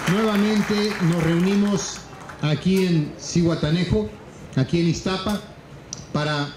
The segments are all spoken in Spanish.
Nuevamente nos reunimos aquí en Zihuatanejo, aquí en Iztapa, para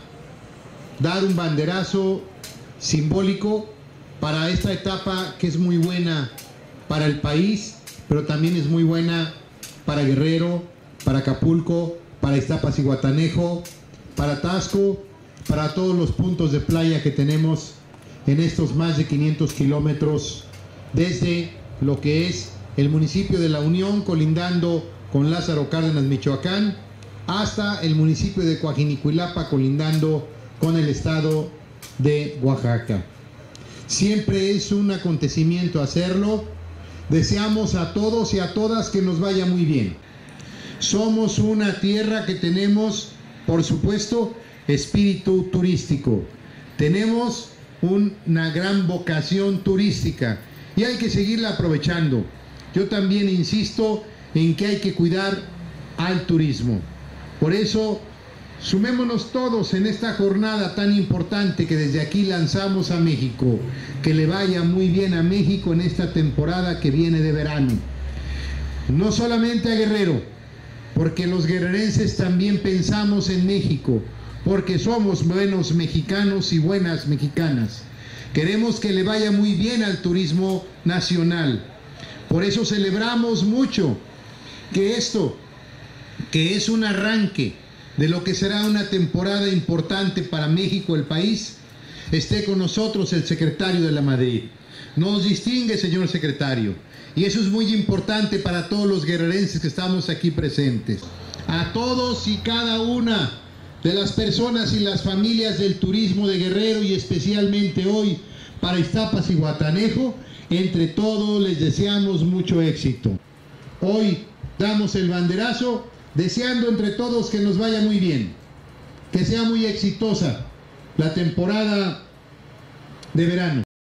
dar un banderazo simbólico para esta etapa que es muy buena para el país, pero también es muy buena para Guerrero, para Acapulco, para Iztapa, Zihuatanejo, para Taxco, para todos los puntos de playa que tenemos en estos más de 500 kilómetros desde lo que es el municipio de La Unión, colindando con Lázaro Cárdenas, Michoacán, hasta el municipio de Coajinicuilapa, colindando con el estado de Oaxaca. Siempre es un acontecimiento hacerlo. Deseamos a todos y a todas que nos vaya muy bien. Somos una tierra que tenemos, por supuesto, espíritu turístico. Tenemos una gran vocación turística y hay que seguirla aprovechando. Yo también insisto en que hay que cuidar al turismo. Por eso, sumémonos todos en esta jornada tan importante que desde aquí lanzamos a México. Que le vaya muy bien a México en esta temporada que viene de verano. No solamente a Guerrero, porque los guerrerenses también pensamos en México, porque somos buenos mexicanos y buenas mexicanas. Queremos que le vaya muy bien al turismo nacional. Por eso celebramos mucho que esto, que es un arranque de lo que será una temporada importante para México, el país, esté con nosotros el secretario de la Madrid. Nos distingue, señor secretario, y eso es muy importante para todos los guerrerenses que estamos aquí presentes. A todos y cada una de las personas y las familias del turismo de Guerrero, y especialmente hoy para Iztapa, Zihuatanejo, entre todos les deseamos mucho éxito. Hoy damos el banderazo deseando entre todos que nos vaya muy bien, que sea muy exitosa la temporada de verano.